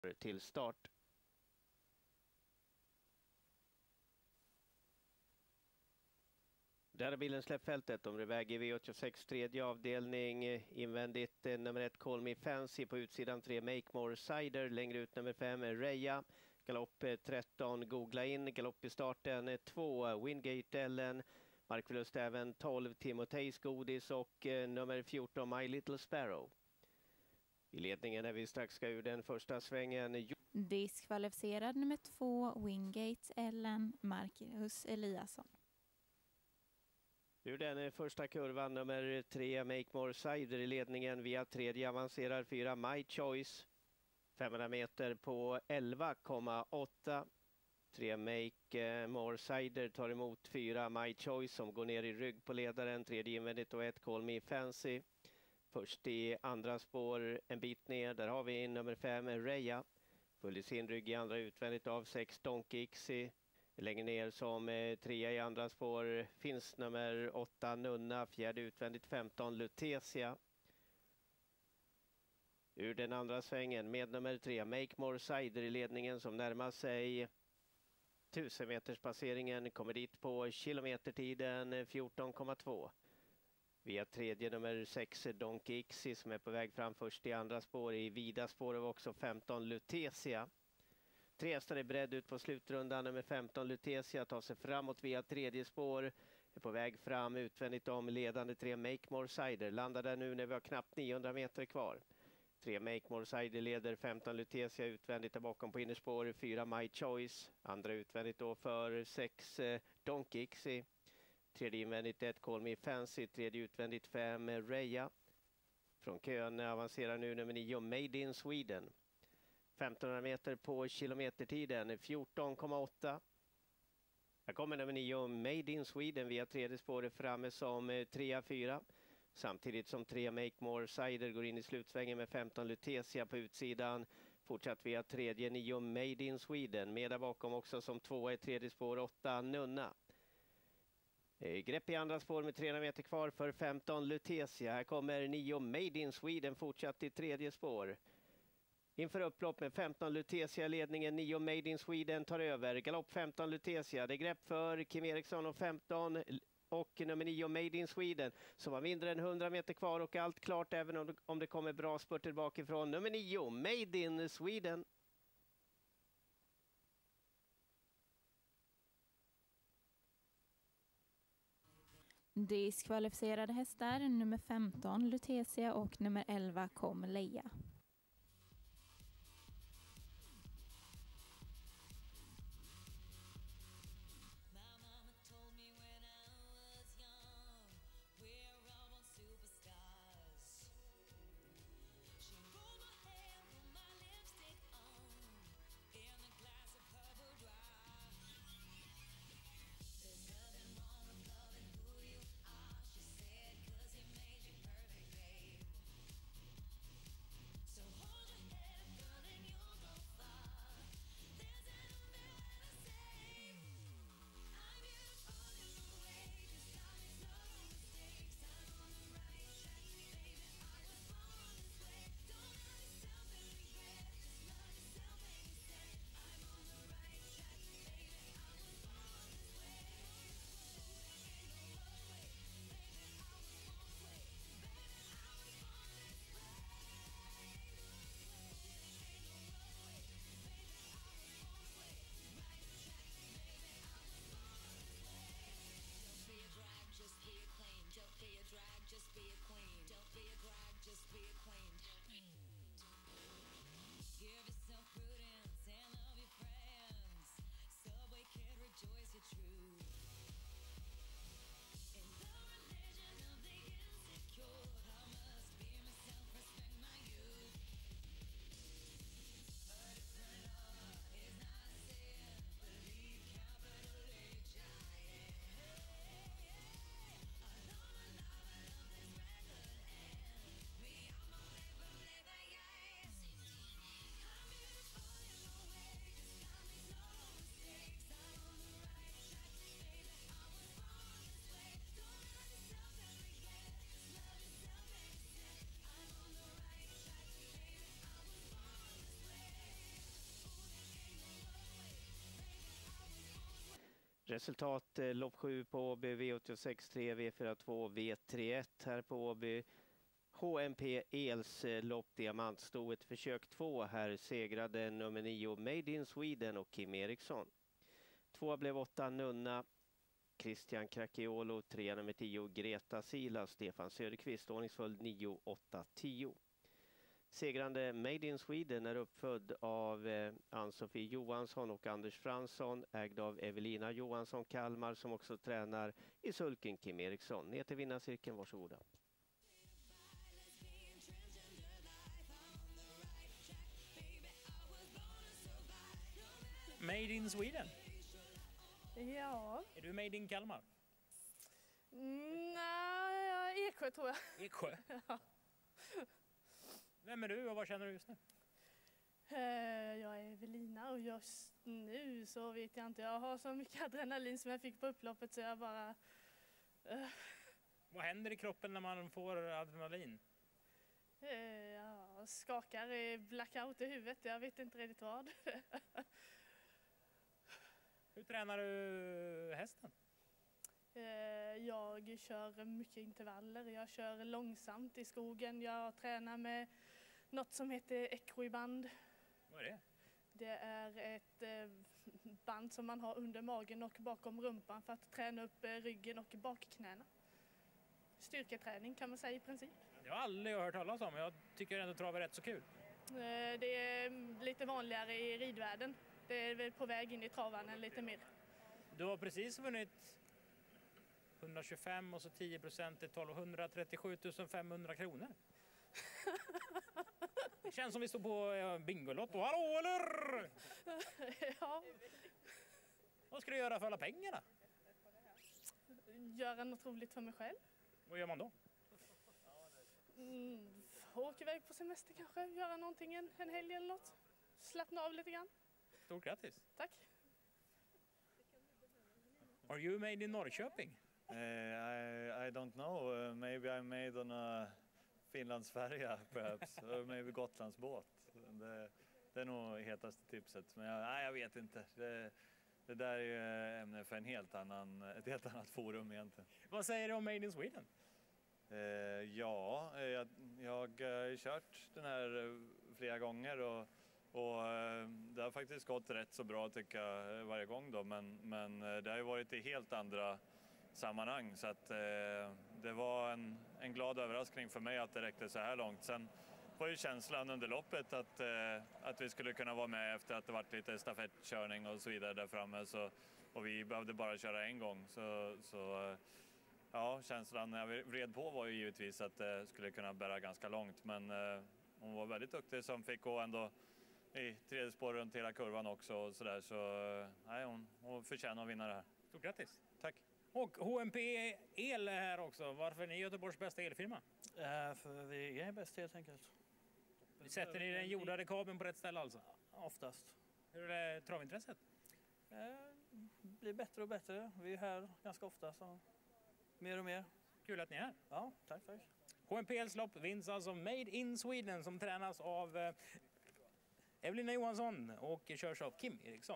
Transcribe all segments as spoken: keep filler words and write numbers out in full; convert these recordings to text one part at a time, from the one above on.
till start. Där är bilen släppfältet. De är väg i V åttiosex tredje avdelning. Invändigt eh, nummer ett Call Me Fancy, på utsidan tre Make More Cider. Längre ut nummer fem Reja. Galopp eh, tretton Googla in. Galopp i starten eh, två Wingate Ellen. Markförlust även tolv Timotejs Godis och eh, nummer fjorton My Little Sparrow. I ledningen är vi strax ska ur den första svängen. Diskvalificerad nummer två Wingate Ellen, Marcus Eliasson. Ur den första kurvan nummer tre Make More Cider i ledningen. Via tredje avancerar fyra My Choice. femhundra meter på elva komma åtta. tre Make More Cider tar emot fyra My Choice som går ner i rygg på ledaren. Tredje invändigt och ett Call Me Fancy. Först i andra spår en bit ner. Där har vi nummer fem Reja. Full i sin rygg i andra utvändigt av sex Donkey Ixi. Längre ner som eh, trea i andra spår finns nummer åtta Nunna. Fjärde utvändigt femton Lutetia. Ur den andra svängen med nummer tre Make More Cider i ledningen som närmar sig tusen meters passeringen. Kommer dit på kilometertiden fjorton komma två. Via tredje nummer sex Donkey Ixi som är på väg fram först i andra spår. I vida spår av också femton Lutetia. Tre hästar är beredd ut på slutrundan. Nummer femton Lutetia tar sig framåt via tredje spår. Är på väg fram utvändigt om ledande tre Make More Cider. Landar där nu när vi har knappt niohundra meter kvar. tre Make More Cider leder, femton Lutetia utvändigt där bakom på innerspår. fyra My Choice. Andra utvändigt då för sex eh, Donkey Ixi. Tredje invändigt ett Call Me Fancy. Tredje utvändigt fem Reja. Från kön avancerar nu nummer nio Made in Sweden. femtonhundra meter på kilometertiden fjorton komma åtta. Här kommer nummer nio Made in Sweden via tredje spåret framme som tre fyra. Samtidigt som tre Make More Cider går in i slutsvängen med femton Lutetia på utsidan. Fortsatt via tredje nio Made in Sweden. Med där bakom också som två i tredje spår åtta Nunna. Grepp i andra spår med trehundra meter kvar för femton Lutetia. Här kommer nio Made in Sweden fortsatt i tredje spår. Inför upplopp med femton Lutetia ledningen, nio Made in Sweden tar över. Galopp femton Lutetia. Det är grepp för Kim Eriksson och femton och nummer nio Made in Sweden som har mindre än hundra meter kvar och allt klart även om det, om det kommer bra spurter bakifrån. Nummer nio Made in Sweden. Diskvalificerade hästar nummer femton Lutetia och nummer elva Kom Leia. Resultat eh, lopp sju på Åby, V åttiosex tre, V fyrtiotvå, V trettioett här på Åby. H M P Els eh, lopp Diamantstoet försök två. Här segrade nummer nio Made in Sweden och Kim Eriksson. Två blev åtta Nunna, Christian Crachiolo, tre nummer tio Greta Sila, Stefan Söderqvist, ordningsföljd nio åtta tio. Segrande Made in Sweden är uppfödd av eh, Ann-Sofie Johansson och Anders Fransson, ägd av Evelina Johansson Kalmar som också tränar i sulken Kim Eriksson. Ner till vinnarcirkeln, varsågoda. Made in Sweden. Ja. Är du made in Kalmar? Mm, nej, Eksjö tror jag. Eksjö? Ja. Vem är du och vad känner du just nu? Eh, Jag är Evelina och just nu så vet jag inte. Jag har så mycket adrenalin som jag fick på upploppet så jag bara... eh, Vad händer i kroppen när man får adrenalin? eh, Jag skakar i blackout i huvudet. Jag vet inte riktigt vad. Hur tränar du hästen? Eh, Jag kör mycket intervaller. Jag kör långsamt i skogen. Jag tränar med något som heter equiband. Vad är det? Det är ett eh, band som man har under magen och bakom rumpan för att träna upp eh, ryggen och bakknäna. Styrketräning kan man säga i princip. Jag har aldrig hört talas om, jag tycker ändå trav är rätt så kul. Eh, Det är lite vanligare i ridvärlden. Det är väl på väg in i travannen lite mer. Du har precis vunnit etthundratjugofem och så tio procent till tolvhundratrettiosju tusen femhundra kronor. Det känns som vi står på eh, Bingolotto. Hallå eller? Ja, Vad ska du göra för alla pengarna? göra något roligt för mig själv. Vad gör man då? Mm, åka iväg på semester kanske, göra någonting en, en helg eller något. Slappna av lite grann. Stort grattis. Tack. Are you made in Norrköping? Uh, I, I don't know. Uh, maybe I'm made on a Finlandsfärja perhaps. Or maybe Gotlandsbåt. Det, det är nog hetaste tipset. Men jag, nej, jag vet inte. Det, det där är ju ämne för en helt annan, ett helt annat forum egentligen. Vad säger du om Made in Sweden? Uh, ja, jag, jag har kört den här uh, flera gånger och, och uh, det har faktiskt gått rätt så bra tycker jag varje gång då. Men, men uh, det har ju varit i helt andra sammanhang så att uh, det var en, en glad överraskning för mig att det räckte så här långt. Sen var ju känslan under loppet att, uh, att vi skulle kunna vara med efter att det varit lite stafettkörning och så vidare där framme. Så, och vi behövde bara köra en gång så, så uh, ja, känslan när jag vred på var ju givetvis att det skulle kunna bära ganska långt. Men uh, hon var väldigt duktig som fick gå ändå i tredje spår runt hela kurvan också och så där. Så uh, nej, hon, hon förtjänar att vinna det här. Stort grattis. Tack. Och H M P El är här också. Varför är ni Göteborgs bästa elfirma? Uh, för vi är bäst helt enkelt. Sätter ni den jordade kabeln på rätt ställe alltså? Oftast. Hur är travintresset? Uh, blir bättre och bättre. Vi är här ganska ofta så mer och mer. Kul att ni är här. Ja, tack, tack. H M P Els lopp vinns alltså Made in Sweden som tränas av eh, Evelina Johansson och körs av Kim Eriksson.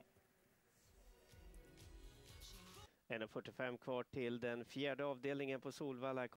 en fyrtiofem kvar till den fjärde avdelningen på Solvalla.